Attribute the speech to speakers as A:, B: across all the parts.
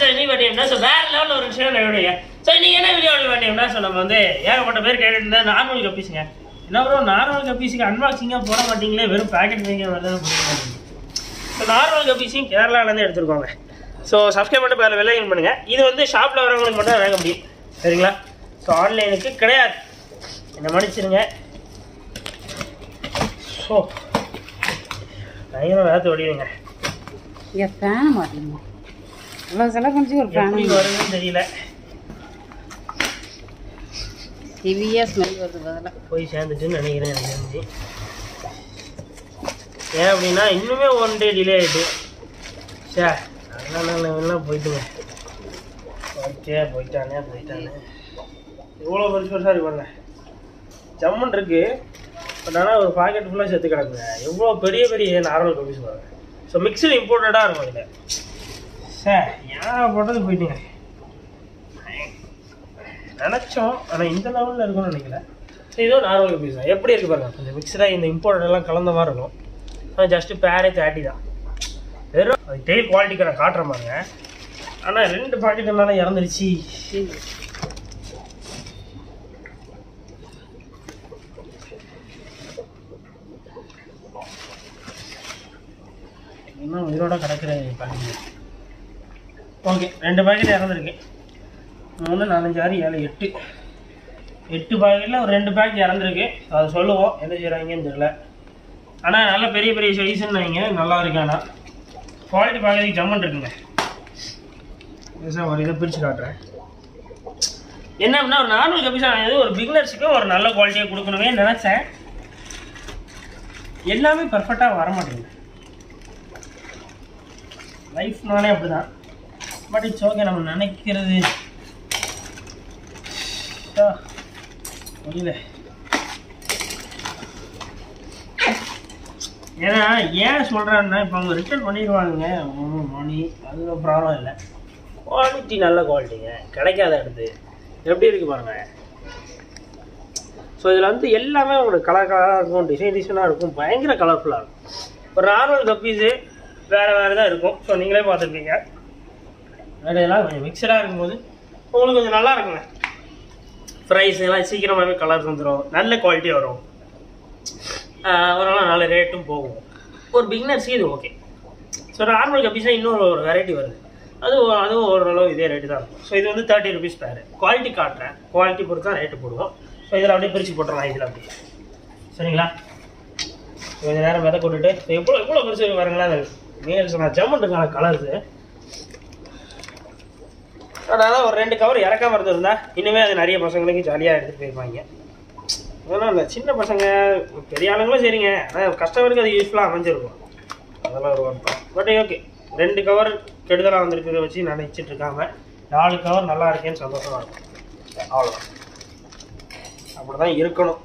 A: இன்னைக்கு பார்த்தீங்கன்னா ஸோ வேற லெவலில் ஒரு விஷயம் வீடியோங்க. ஸோ இன்னைக்கு என்ன வீடியோ பார்த்தீங்கன்னா ஸோ நம்ம வந்து ஏகப்பட்ட பேர் கேட்டுட்டு இருந்தா நார்மல் கப்பீஸுங்க. என்ன ப்ரோ நார்மல் கப்பீஸுக்கு அன்பாக்சிங்காக போட மாட்டீங்களே, வெறும் பேக்கெட் வாங்கி வரதான் போட மாட்டீங்க. ஸோ நார்மல் கப்பீஸையும் கேரளாவிலேருந்து எடுத்துருக்கோங்க. ஸோ சப்ஸ்கிரைப் பண்ணிட்டு பேரில் விலையின் பண்ணுங்க. இது வந்து ஷாப்பில் வரவங்களுக்கு மட்டும் தான் வாங்க முடியும், சரிங்களா? ஸோ ஆன்லைனுக்கு கிடையாது, என்ன மன்னிச்சிருங்க. ஸோ பயங்கரம் வேற்று வடிவுங்க.
B: ஃபேன் மாட்டீங்க இவ்வளோ செலவு பண்ணி ஒரு ஃபேன்
A: வருதுன்னு தெரியல.
B: ஹெவியாக ஸ்மெல் வருது, பதிலாக
A: போய் சேர்ந்துட்டுன்னு நினைக்கிறேன் எனக்கு தெரிஞ்சு. ஏன் அப்படின்னா இன்னுமே 1 டே டிலே ஆகிட்டு. சே அதெல்லாம் போயிட்டுங்க. ஓகே போயிட்டானே. இவ்வளோ பெருசாக இருப்பாங்க, ஜம்மன் இருக்கு. பட் ஆனால் ஒரு பாக்கெட் ஃபுல்லாக சேர்த்து கிடக்குங்க. எவ்வளோ பெரிய பெரிய நார்மல் கப்பீஸ் பாருங்க. ஸோ மிக்சர் இம்போர்ட்டடாக இருக்கும் இதில். சார் ஏன் போட்டது போயிட்டுங்க நினச்சோம், ஆனால் இந்த லெவலில் இருக்கும்னு நினைக்கல. ஸோ இதுவும் நார்மல் கப்பீஸ் தான். எப்படி இருக்குது பாருங்கள், கொஞ்சம் மிக்சராக இந்த இம்போர்ட்டடெல்லாம் கலந்த மாதிரி இருக்கும். ஆனால் ஜஸ்ட்டு பேரே 30 தான். வெறும் அது டெய்ல் குவாலிட்டிக்கு நான் காட்டுற பாருங்க. ஆனால் 2 பாக்கெட் என்னால இறந்துருச்சு. இன்னும் உயிரோட கிடக்கிற பாக்கெட். Okay 2 packet இறந்துருக்கு. 3 4 6 7 8 பாக்கெட்டில் ஒரு 2 பாக்கெட் இறந்துருக்கு. அதை சொல்லுவோம், என்ன செய்கிறாங்கன்னு தெரியல. ஆனால் நல்ல பெரிய பெரிய சைஸ்ன்னு வைங்க, நல்லா இருக்கு. ஆனால் குவாலிட்டி பார்க்கறதுக்கு ஜம்மன் இருக்குங்க. ஒரு இதை பிரித்து காட்டுறேன். என்ன அப்படின்னா ஒரு நார்மல் கப்பீஸாக வாங்கியது ஒரு பிகினர்ஸுக்கு ஒரு நல்ல குவாலிட்டியாக கொடுக்கணுமே நினச்சேன். எல்லாமே பர்ஃபெக்டாக வர மாட்டேங்குது. லைஃப்னாலே அப்படி தான். பட் இட்ஸ் ஓகே, நம்ம நினைக்கிறது முடியல. ஏன்னா ஏன் சொல்கிறேன்னா, இப்போ அவங்க ரிட்டர்ன் பண்ணிடுவாங்க, மணி அது ப்ராப்ளம் இல்லை. குவாலிட்டி நல்ல குவாலிட்டிங்க, கிடைக்காத எடுத்து எப்படி இருக்குது பாருங்கள். ஸோ இதில் வந்து எல்லாமே உங்களுக்கு கலராக இருக்கும், டிசைனாக இருக்கும், பயங்கர கலர்ஃபுல்லாக இருக்கும். ஒரு நார்மல் கப்பீஸு வேறு தான் இருக்கும். ஸோ நீங்களே பார்த்துருப்பீங்க. இதெல்லாம் கொஞ்சம் மிக்சடாக இருக்கும்போது உங்களுக்கு கொஞ்சம் நல்லா இருக்குங்க. ப்ரைஸ் எல்லாம் சீக்கிரமாகவே கலர்ஸ் வந்துடும், நல்ல குவாலிட்டி வரும், ஒரு நல்ல ரேட்டும் போகும். ஒரு பிகினர்ஸுக்கு இது ஓகே. ஸோ நார்மல் கப்பீஸ்னால் இன்னொரு ஒரு வெரைட்டி வருது, அதுவும் ஓரளவு இதே ரேட்டு தான் இருக்கும். ஸோ இது வந்து 30 ருபீஸ் பேர். குவாலிட்டி காட்டுறேன், குவாலிட்டி பொறுத்து தான் ரேட்டு போடுவோம். ஸோ இதில் அப்படியே பிரித்து போட்டுடலாம் இதில் அப்படி, சரிங்களா? கொஞ்சம் நேரம் விதை கொண்டுட்டு எவ்வளோ பெருசு பாருங்களா. அந்த மேல்ஸ் நான் ஜம்மன் இருக்கான கலர்ஸு. அதனால் ஒரு 2 கவர் இறக்காம இருந்திருந்தா இன்னுமே அது நிறைய பசங்களுக்கு ஜாலியாக எடுத்துகிட்டு போயிருப்பாங்க. அதெல்லாம் இல்லை, சின்ன பசங்க பெரிய ஆளுங்களும் சரிங்க, ஆனால் கஸ்டமருக்கு அது யூஸ்ஃபுல்லாக அமைஞ்சிருக்கும். அதெல்லாம் ஒரு வருத்தம். பட் ஓகே, 2 கவர் கெடுதலாக வந்திருக்கிறத வச்சு நினச்சிட்டு இருக்காம 4 கவர் நல்லா இருக்கேன்னு சந்தோஷமாக இருக்கும். அவ்வளோதான், அப்படி தான் இருக்கணும்.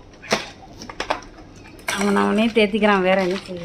B: அவனே தேத்திக்கிறான், வேற என்ன செய்ய.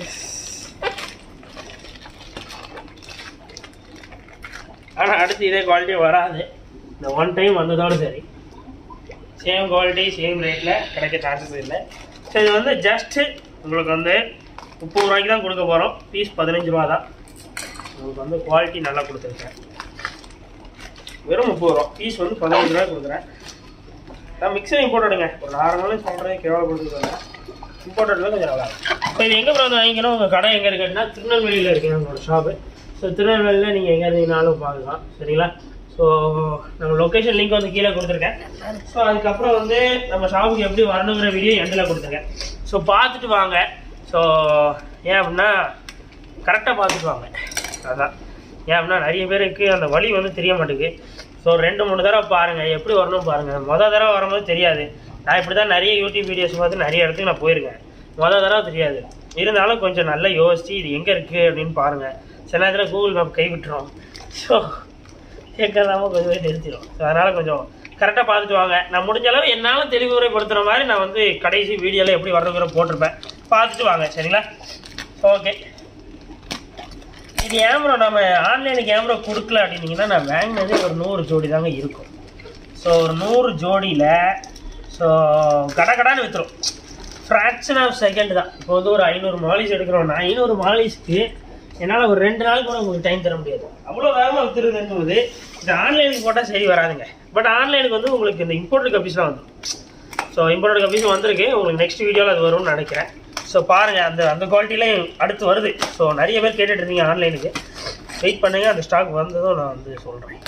A: ஆனால் அடுத்து இதே குவாலிட்டி வராது. இந்த 1 டைம் வந்ததோடு சரி, சேம் குவாலிட்டி சேம் ரேட்டில் கிடைக்க சான்சஸ் இல்லை. ஸோ இது வந்து ஜஸ்ட்டு உங்களுக்கு வந்து 30 ரூபாய்க்கு தான் கொடுக்க போகிறோம். பீஸ் 15 ரூபா தான். உங்களுக்கு வந்து குவாலிட்டி நல்லா கொடுத்துருக்கேன். வெறும் 30 ரூபா பீஸ் வந்து 15 ரூபாய் கொடுக்குறேன். நான் மிக்சர் இம்போர்ட்டடுங்க, ஒரு நார்மலாக சொல்கிறேன், கேவலப்படுத்துக்காங்க. இம்போர்ட்டடில் கொஞ்சம் நல்லா இருக்கும். இப்போ இது எங்கே வந்து வாங்கிக்கணும், உங்கள் கடை எங்கே இருக்குன்னா திருநெல்வேலியில் இருக்குங்க உங்களோட ஷாப்பு. ஸோ திருநெல்வேலியில் நீங்கள் எங்கே இருந்தீங்கனாலும் பார்க்கலாம், சரிங்களா? ஸோ நம்ம லொக்கேஷன் லிங்க் வந்து கீழே கொடுத்துருக்கேன். ஸோ அதுக்கப்புறம் வந்து நம்ம ஷாப்புக்கு எப்படி வரணுங்கிற வீடியோ எண்டில் கொடுத்துருக்கேன். ஸோ பார்த்துட்டு வாங்க. ஸோ ஏன் அப்படின்னா கரெக்டாக பார்த்துட்டு வாங்க. அதுதான் ஏன் அப்படின்னா நிறைய பேருக்கு அந்த வழி வந்து தெரிய மாட்டேங்குது. ஸோ 2-3 தடவை பாருங்கள், எப்படி வரணும் பாருங்கள். மொதல் தடவை வரும்போது தெரியாது. நான் இப்படி தான் நிறைய யூடியூப் வீடியோஸ் பார்த்து நிறைய இடத்துக்கு நான் போயிருக்கேன். மொதல் தடவை தெரியாது, இருந்தாலும் கொஞ்சம் நல்லா யோசித்து இது எங்கே இருக்குது அப்படின்னு பாருங்கள். சில நேரத்தில் கூகுள் மேப் கைவிட்டுரும். ஸோ கேட்கலாமல் கொஞ்சம் நிறுத்திடும். ஸோ அதனால் கொஞ்சம் கரெக்டாக பார்த்துட்டு வாங்க. நான் முடிஞ்ச அளவு என்னால் தெளிவுரைப்படுத்துகிற மாதிரி நான் வந்து கடைசி வீடியோவில் எப்படி வரணுங்கிற போட்டிருப்பேன், பார்த்துட்டு வாங்க, சரிங்களா? ஓகே, இது கேமரா நம்ம ஆன்லைனில் கேமரா கொடுக்கல அப்படின்னீங்கன்னா நான் வாங்கினது ஒரு 100 ஜோடி தாங்க இருக்கும். ஸோ ஒரு 100 ஜோடியில் ஸோ கடகடான்னு விற்றுரும். ஃப்ராக்ஷன் ஆஃப் செகண்ட் தான். இப்போ வந்து ஒரு 500 மாலிஷ் எடுக்கிறோம்னா 500 மாலிஷ்க்கு என்னால் ஒரு 2 நாள் கூட உங்களுக்கு டைம் தர முடியாது, அவ்வளோ வேகமாக விற்றுருதுங்கும்போது இது ஆன்லைனுக்கு போட்டால் சரி வராதுங்க. பட் ஆன்லைனுக்கு வந்து உங்களுக்கு இந்த இம்போர்ட்டட் கப்பீஸ்லாம் வந்துடும். ஸோ இம்போர்ட்டட் கப்பீஸ் வந்திருக்கு, உங்களுக்கு நெக்ஸ்ட் வீடியோவில் அது வரும்னு நினைக்கிறேன். ஸோ பாருங்கள், அந்த குவாலிட்டியில் அடுத்து வருது. ஸோ நிறைய பேர் கேட்டுட்டு இருந்தீங்க ஆன்லைனுக்கு, வெயிட் பண்ணுங்கள், அந்த ஸ்டாக் வந்ததும் நான் வந்து சொல்கிறேன்.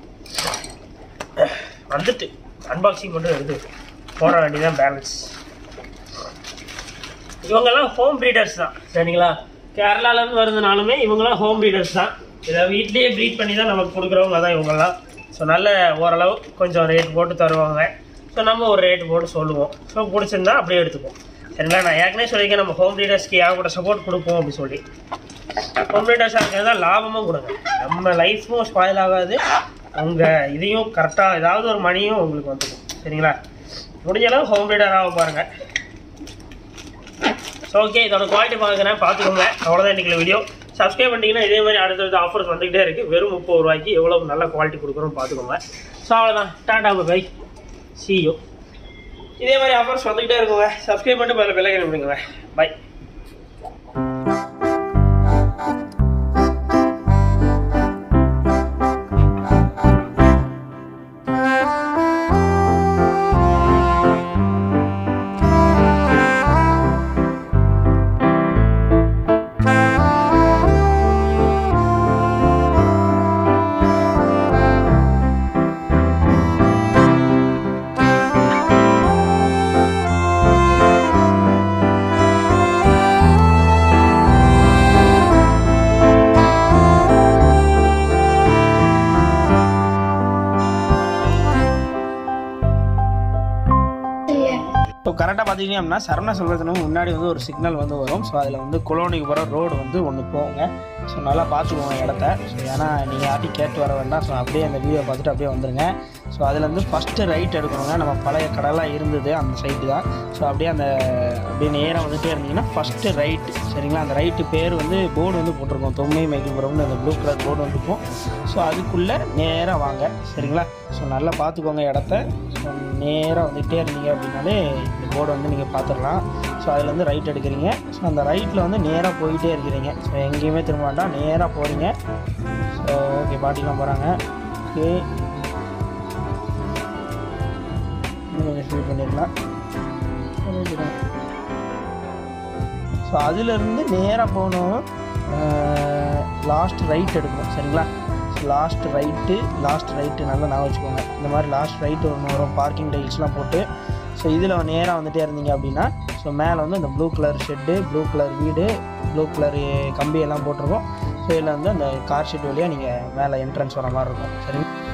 A: வந்துட்டு அன்பாக்சிங் மட்டும் எடுத்து போட வேண்டியதான் பேலன்ஸ். இவங்கெல்லாம் ஹோம் ப்ரீடர்ஸ் தான் சரிங்களா, கேரளாலேருந்து வருதுனாலுமே இவங்கெல்லாம் ஹோம் ப்ரீடர்ஸ் தான். இதை வீட்லேயே ப்ரீட் பண்ணி தான் நமக்கு கொடுக்குறவங்க தான் இவங்கெல்லாம். ஸோ நல்ல ஓரளவு கொஞ்சம் ரேட் போட்டு தருவாங்க. ஸோ நம்ம ஒரு ரேட்டு போட்டு சொல்லுவோம். ஸோ பிடிச்சிருந்தா அப்படியே எடுத்துப்போம் சரிங்களா. நான் ஏற்கனவே சொல்லியிருக்கேன், நம்ம ஹோம் ப்ரீடர்ஸ்க்கு யாரோட சப்போர்ட் கொடுப்போம் அப்படின்னு சொல்லி. ஹோம் ப்ரீடர்ஸாக இருக்கிறது தான் லாபமும் கொடுங்க, நம்ம லைஃப்பும் ஸ்பாயில் ஆகாது, உங்கள் இதையும் கரெக்டாக ஏதாவது ஒரு மணியும் உங்களுக்கு வந்துடும் சரிங்களா. முடிஞ்ச அளவு ஹோம் ப்ரீடர் ஆக பாருங்கள். ஸோ ஓகே, இதோட குவாலிட்டி பார்க்குறேன், பார்த்துக்கோங்க. அவ்வளோதான் இன்றைக்கி வீடியோ. சப்ஸ்கிரைப் பண்ணிட்டீங்கன்னா இதே மாதிரி அடுத்தடுத்த ஆஃபர்ஸ் வந்துகிட்டே இருக்குது. வெறும் 30 ரூபாய்க்கு எவ்வளோ நல்ல குவாலிட்டி கொடுக்குறோம் பார்த்துக்கோங்க. ஸோ அவ்வளோதான், டாடா பை, see you. இதே மாதிரி ஆஃபர்ஸ் வந்துகிட்டே இருக்குங்க. சப்ஸ்கிரைப் பண்ணிட்டு பெல் ஐகான் பண்ணுங்க. பை. ஸோ கரெக்டாக பார்த்தீங்கன்னா அப்படின்னா சரவண செல்வத்தினும் முன்னாடி வந்து ஒரு சிக்னல் வந்து வரும். ஸோ அதில் வந்து குளோனிக்கு போகிற ரோடு வந்து ஒன்று போங்க. ஸோ நல்லா பார்த்துக்கோங்க இடத்த. ஸோ ஏன்னா நீங்கள் யார்ட்டையும் கேட்டு வர வேண்டாம். ஸோ அப்படியே அந்த வீடியோ பார்த்துட்டு அப்படியே வந்துடுங்க. ஸோ அதுலேருந்து ஃபஸ்ட்டு ரைட் எடுக்கணுங்க. நம்ம பழைய கடலாம் இருந்தது அந்த சைட்டு தான். ஸோ அப்படியே அப்படியே நேராக வந்துகிட்டே இருந்தீங்கன்னா ஃபஸ்ட்டு ரைட்டு சரிங்களா. அந்த ரைட்டு பேர் வந்து போர்டு வந்து போட்டிருக்கோம், தொம்மை மைக்கிள்புரம்னு அந்த ப்ளூ கலர் போர்டு வந்துருக்கும். ஸோ அதுக்குள்ளே நேராக வாங்க சரிங்களா. ஸோ நல்லா பார்த்துக்கோங்க இடத்த. ஸோ நேராக வந்துகிட்டே இருந்தீங்க அப்படின்னாலே இந்த போர்டு வந்து நீங்கள் பார்த்துடலாம். ஸோ அதில் வந்து ரைட் எடுக்கிறீங்க. ஸோ அந்த ரைட்டில் வந்து நேராக போயிட்டே இருக்கிறீங்க. ஸோ எங்கேயுமே திரும்ப வேண்டாம், நேராக போகிறீங்க. ஸோ ஓகே, பாட்டிலாம் போகிறாங்க. ஓகே, இன்னும் கொஞ்சம் ஃபில் பண்ணிடலாம். ஸோ அதிலிருந்து நேராக போகணும், லாஸ்ட் ரைட் எடுக்கணும் சரிங்களா. லாஸ்ட் ரைட்டு நல்லா நான் வச்சுக்கோங்க. இந்த மாதிரி லாஸ்ட் ரைட்டு ஒன்று வரும், பார்க்கிங் டைல்ஸ்லாம் போட்டு. ஸோ இதில் நேராக வந்துகிட்டே இருந்தீங்க அப்படின்னா ஸோ மேலே வந்து அந்த blue colour shed, blue colour வீடு, ப்ளூ கலர் கம்பியெல்லாம் போட்டிருக்கோம். ஸோ இதில் வந்து அந்த கார் ஷெட் வழியாக நீங்கள் மேலே என்ட்ரன்ஸ் வர மாதிரி இருக்கும் சரிங்க.